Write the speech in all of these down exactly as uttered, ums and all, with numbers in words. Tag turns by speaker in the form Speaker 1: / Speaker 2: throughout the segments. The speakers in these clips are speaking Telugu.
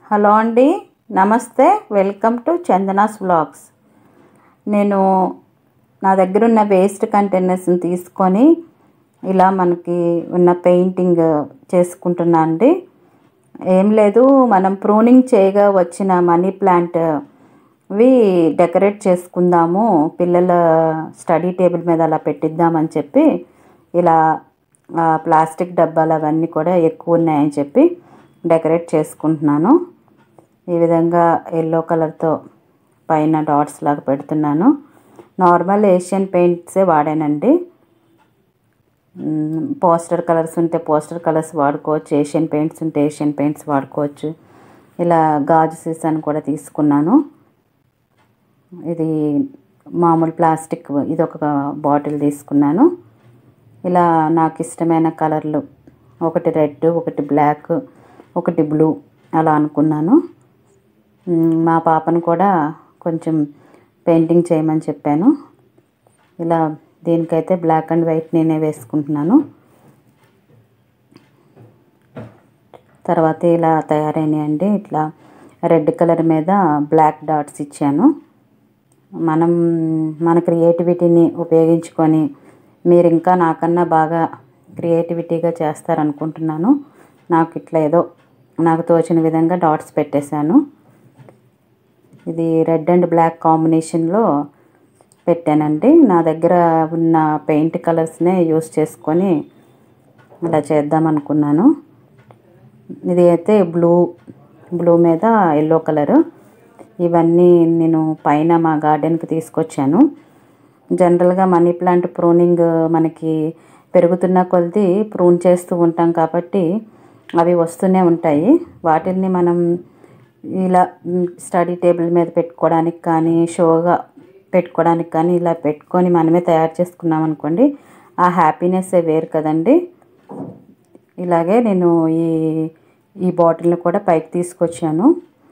Speaker 1: హలో అండి, నమస్తే. Welcome to Chandana's vlogs. నేను నా దగ్గర ఉన్న వేస్ట్ కంటైనర్స్ని తీసుకొని ఇలా మనకి ఉన్న పెయింటింగ్ చేసుకుంటున్నా అండి. ఏం లేదు, మనం ప్రూనింగ్ చేయగా వచ్చిన మనీ ప్లాంట్వి డెకరేట్ చేసుకుందాము, పిల్లల స్టడీ టేబుల్ మీద అలా పెట్టిద్దామని చెప్పి ఇలా ప్లాస్టిక్ డబ్బాలు అవన్నీ కూడా ఎక్కువ ఉన్నాయని చెప్పి డెకరేట్ చేసుకుంటున్నాను. ఈ విధంగా ఎల్లో కలర్తో పైన డాట్స్ లాగా పెడుతున్నాను. నార్మల్ ఏషియన్ పెయింట్సే వాడానండి. పోస్టర్ కలర్స్ ఉంటే పోస్టర్ కలర్స్ వాడుకోవచ్చు, ఏషియన్ పెయింట్స్ ఉంటే ఏషియన్ పెయింట్స్ వాడుకోవచ్చు. ఇలా గాజు సీసాను కూడా తీసుకున్నాను. ఇది మామూలు ప్లాస్టిక్, ఇది ఒక బాటిల్ తీసుకున్నాను. ఇలా నాకు ఇష్టమైన కలర్లు, ఒకటి రెడ్, ఒకటి బ్లాక్, ఒకటి బ్లూ అలా అనుకున్నాను. మా పాపను కూడా కొంచెం పెయింటింగ్ చేయమని చెప్పాను. ఇలా దీనికైతే బ్లాక్ అండ్ వైట్ నేనే వేసుకుంటున్నాను. తర్వాత ఇలా తయారైనాయండి. ఇట్లా రెడ్ కలర్ మీద బ్లాక్ డాట్స్ ఇచ్చాను. మనం మన క్రియేటివిటీని ఉపయోగించుకొని మీరు ఇంకా నాకన్నా బాగా క్రియేటివిటీగా చేస్తారనుకుంటున్నాను. నాకు ఇట్లా ఏదో నాకు తోచిన విధంగా డాట్స్ పెట్టేశాను. ఇది రెడ్ అండ్ బ్లాక్ కాంబినేషన్లో పెట్టానండి. నా దగ్గర ఉన్న పెయింట్ కలర్స్నే యూస్ చేసుకొని ఇలా చేద్దాం అనుకున్నాను. ఇది అయితే బ్లూ బ్లూ మీద ఎల్లో కలరు. ఇవన్నీ నేను పైన మా గార్డెన్కి తీసుకొచ్చాను. జనరల్గా మనీ ప్లాంట్ ప్రూనింగ్ మనకి పెరుగుతున్న కొలది ప్రూన్ చేస్తూ ఉంటాం కాబట్టి అవి వస్తూనే ఉంటాయి. వాటిని మనం ఇలా స్టడీ టేబుల్ మీద పెట్టుకోవడానికి కానీ, షోగా పెట్టుకోవడానికి కానీ ఇలా పెట్టుకొని మనమే తయారు చేసుకున్నాం అనుకోండి, ఆ హ్యాపీనెస్సే వేరు కదండి. ఇలాగే నేను ఈ ఈ బాటిల్ని కూడా పైకి తీసుకొచ్చాను.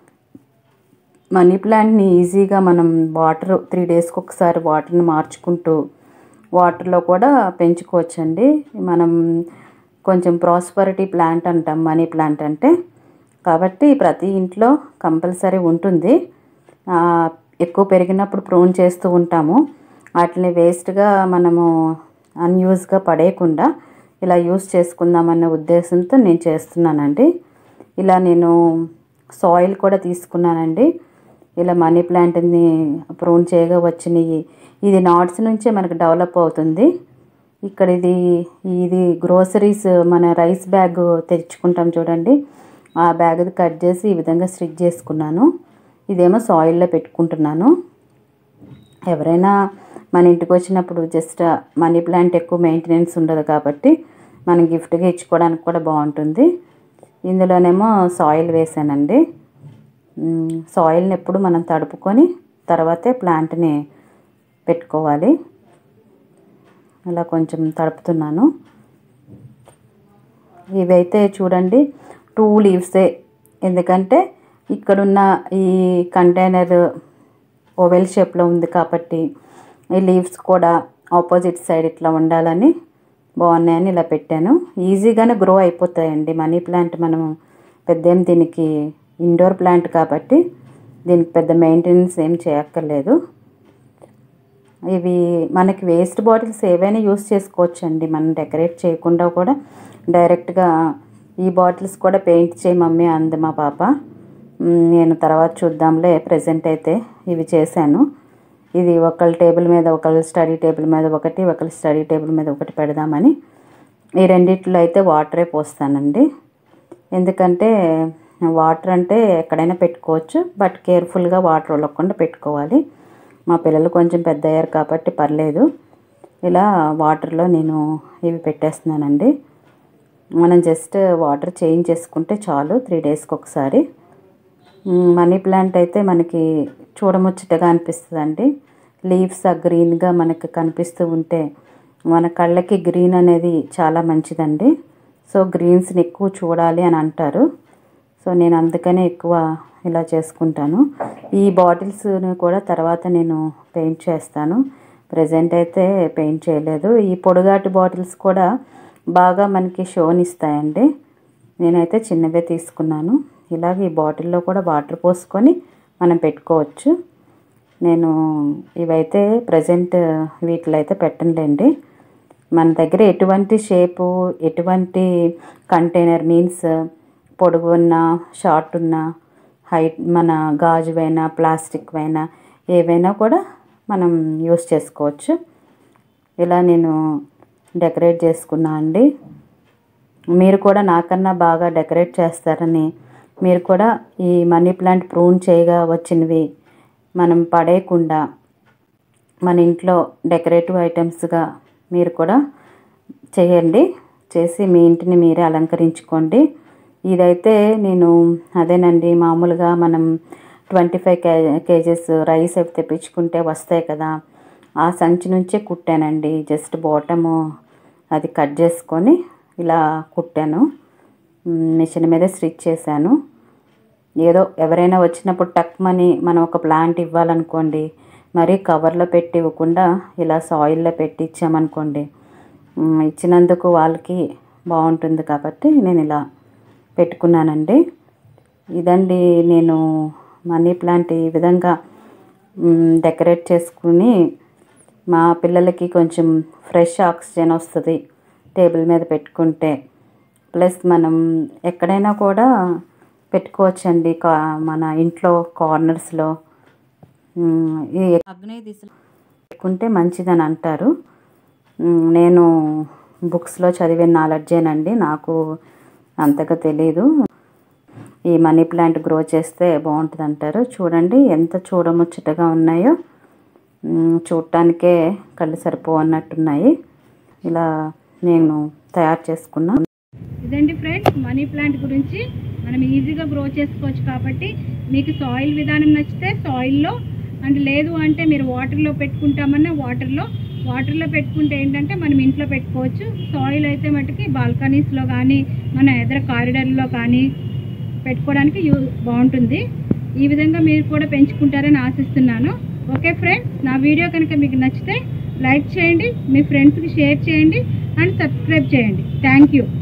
Speaker 1: మనీ ప్లాంట్ని ఈజీగా మనం వాటర్ త్రీ డేస్కి ఒకసారి వాటర్ని మార్చుకుంటూ వాటర్లో కూడా పెంచుకోవచ్చండి. మనం కొంచెం ప్రాస్పరిటీ ప్లాంట్ అంటాం మనీ ప్లాంట్ అంటే, కాబట్టి ప్రతి ఇంట్లో కంపల్సరీ ఉంటుంది. ఎక్కువ పెరిగినప్పుడు ప్రూన్ చేస్తూ ఉంటాము. వాటిని వేస్ట్గా మనము అన్యూజ్గా పడేయకుండా ఇలా యూజ్ చేసుకుందామన్న ఉద్దేశంతో నేను చేస్తున్నానండి. ఇలా నేను సాయిల్ కూడా తీసుకున్నానండి. ఇలా మనీ ప్లాంట్ని ప్రూన్ చేయగా వచ్చినవి ఇది నాట్స్ నుంచే మనకు డెవలప్ అవుతుంది. ఇక్కడ ఇది ఇది గ్రోసరీస్ మన రైస్ బ్యాగ్ తెచ్చుకుంటాం చూడండి, ఆ బ్యాగ్ కట్ చేసి ఈ విధంగా స్టిచ్ చేసుకున్నాను. ఇదేమో సాయిల్లో పెట్టుకుంటున్నాను. ఎవరైనా మన ఇంటికి వచ్చినప్పుడు జస్ట్ మనీ ప్లాంట్ ఎక్కువ మెయింటెనెన్స్ ఉండదు కాబట్టి మనం గిఫ్ట్గా ఇచ్చుకోవడానికి కూడా బాగుంటుంది. ఇందులోనేమో సాయిల్ వేసానండి. సాయిల్ని ఎప్పుడు మనం తడుపుకొని తర్వాతే ప్లాంట్ని పెట్టుకోవాలి. ఇలా కొంచెం తడుపుతున్నాను. ఇవైతే చూడండి టూ లీవ్సే, ఎందుకంటే ఇక్కడున్న ఈ కంటైనర్ ఓవెల్ షేప్లో ఉంది కాబట్టి ఈ లీవ్స్ కూడా ఆపోజిట్ సైడ్ ఇట్లా ఉండాలని బాగున్నాయని ఇలా పెట్టాను. ఈజీగానే గ్రో అయిపోతాయండి మనీ ప్లాంట్. మనము పెద్ద దీనికి ఇండోర్ ప్లాంట్ కాబట్టి దీనికి పెద్ద మెయింటెనెన్స్ ఏం చేయక్కర్లేదు. ఇవి మనకి వేస్ట్ బాటిల్స్ ఏవైనా యూస్ చేసుకోవచ్చండి. మనం డెకరేట్ చేయకుండా కూడా డైరెక్ట్గా ఈ బాటిల్స్ కూడా పెయింట్ చేయి మమ్మీ అంది మా పాప. నేను తర్వాత చూద్దాంలే, ప్రజెంట్ అయితే ఇవి చేశాను. ఇది ఒకళ్ళ టేబుల్ మీద ఒకళ్ళ స్టడీ టేబుల్ మీద ఒకటి, ఒకళ్ళ స్టడీ టేబుల్ మీద ఒకటి పెడదామని ఈ రెండిట్లో అయితే వాటరే పోస్తానండి. ఎందుకంటే వాటర్ అంటే ఎక్కడైనా పెట్టుకోవచ్చు, బట్ కేర్ఫుల్గా వాటర్ వెళ్ళకుండా పెట్టుకోవాలి. మా పిల్లలు కొంచెం పెద్ద అయ్యారు కాబట్టి పర్లేదు. ఇలా వాటర్లో నేను ఇవి పెట్టేస్తున్నానండి. మనం జస్ట్ వాటర్ చేంజ్ చేసుకుంటే చాలు త్రీ డేస్కి ఒకసారి. మనీ ప్లాంట్ అయితే మనకి చూడముచ్చటగా అనిపిస్తుందండి. లీవ్స్ ఆ గ్రీన్గా మనకి కనిపిస్తూ ఉంటే మన కళ్ళకి గ్రీన్ అనేది చాలా మంచిదండి. సో గ్రీన్స్ని ఎక్కువ చూడాలి అని అంటారు. సో నేను అందుకనే ఎక్కువ ఇలా చేసుకుంటాను. ఈ బాటిల్స్ని కూడా తర్వాత నేను పెయింట్ చేస్తాను. ప్రజెంట్ అయితే పెయింట్ చేయలేదు. ఈ పొడుగాటి బాటిల్స్ కూడా బాగా మనకి షోని ఇస్తాయండి. నేనైతే చిన్నవే తీసుకున్నాను. ఇలాగ ఈ బాటిల్లో కూడా వాటర్ పోసుకొని మనం పెట్టుకోవచ్చు. నేను ఇవైతే ప్రజెంట్ వీటిలో అయితే పెట్టనులేండి. మన దగ్గర ఎటువంటి షేపు, ఎటువంటి కంటైనర్ మీన్స్ పొడుగు ఉన్న, షార్ట్ ఉన్న, హైట్ మన గాజువైనా ప్లాస్టిక్వైనా ఏవైనా కూడా మనం యూస్ చేసుకోవచ్చు. ఇలా నేను డెకరేట్ చేసుకున్నా అండి. మీరు కూడా నాకన్నా బాగా డెకరేట్ చేస్తారని, మీరు కూడా ఈ మనీ ప్లాంట్ ప్రూన్ చేయగా వచ్చినవి మనం పడేయకుండా మన ఇంట్లో డెకరేటివ్ ఐటమ్స్గా మీరు కూడా చేయండి. చేసి మీ ఇంటిని మీరే అలంకరించుకోండి. ఇదైతే నేను అదేనండి, మామూలుగా మనం twenty five K KGs rice అయితే తెప్పించుకుంటే వస్తాయి కదా, ఆ సంచి నుంచే కుట్టానండి. జస్ట్ బాటము అది కట్ చేసుకొని ఇలా కుట్టాను. మిషన్ మీద స్టిచ్ చేశాను. ఏదో ఎవరైనా వచ్చినప్పుడు టక్మని మనం ఒక ప్లాంట్ ఇవ్వాలనుకోండి, మరి కవర్లో పెట్టి ఇవ్వకుండా ఇలా సాయిల్లో పెట్టి ఇచ్చామనుకోండి, ఇచ్చినందుకు వాళ్ళకి బాగుంటుంది. కాబట్టి నేను ఇలా పెట్టుకున్నానండి. ఇదండి నేను మనీ ప్లాంట్ ఈ విధంగా డెకరేట్ చేసుకుని మా పిల్లలకి కొంచెం ఫ్రెష్ ఆక్సిజన్ వస్తుంది టేబుల్ మీద పెట్టుకుంటే. ప్లస్ మనం ఎక్కడైనా కూడా పెట్టుకోవచ్చండి, కా మన ఇంట్లో కార్నర్స్లో. ఈ అగ్నేయ దిశలో పెట్టుకుంటే మంచిదని అంటారు. నేను బుక్స్లో చదివిన నాలెడ్జేనండి, నాకు అంతగా తెలీదు. ఈ మనీ ప్లాంట్ గ్రో చేస్తే బాగుంటుంది అంటారు. చూడండి ఎంత చూడముచ్చటగా ఉన్నాయో, చూడటానికే కళ్ళు సరిపోవన్నట్టున్నాయి. ఇలా నేను తయారు చేసుకున్నా.
Speaker 2: ఇదండి ఫ్రెండ్స్, మనీ ప్లాంట్ గురించి మనం ఈజీగా గ్రో చేసుకోవచ్చు. కాబట్టి మీకు సాయిల్ విధానం నచ్చితే సాయిల్లో, అండ్ లేదు అంటే మీరు వాటర్లో పెట్టుకుంటామన్నా వాటర్లో వాటర్లో పెట్టుకుంటే ఏంటంటే మనం ఇంట్లో పెట్టుకోవచ్చు. సాయిల్ అయితే మటుకి బాల్కనీస్లో కానీ మన ఎదుర కారిడార్లో కానీ పెట్టుకోవడానికి యూ బాగుంటుంది. ఈ విధంగా మీరు కూడా పెంచుకుంటారని ఆశిస్తున్నాను. ఓకే ఫ్రెండ్స్, నా వీడియో కనుక మీకు నచ్చితే లైక్ చేయండి, మీ ఫ్రెండ్స్కి షేర్ చేయండి అండ్ సబ్స్క్రైబ్ చేయండి. Thank you.